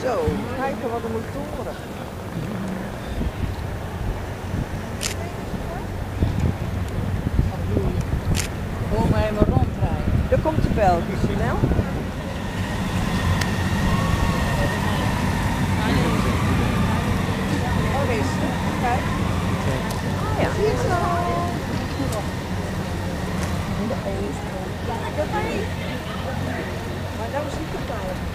Zo, kijken wat er motoren. Gewoon maar even ronddraaien. Daar komt de Belgische, nou. Oh, deze. Kijk. Oh ja. Zie je zo. Maar nou zie ik het al.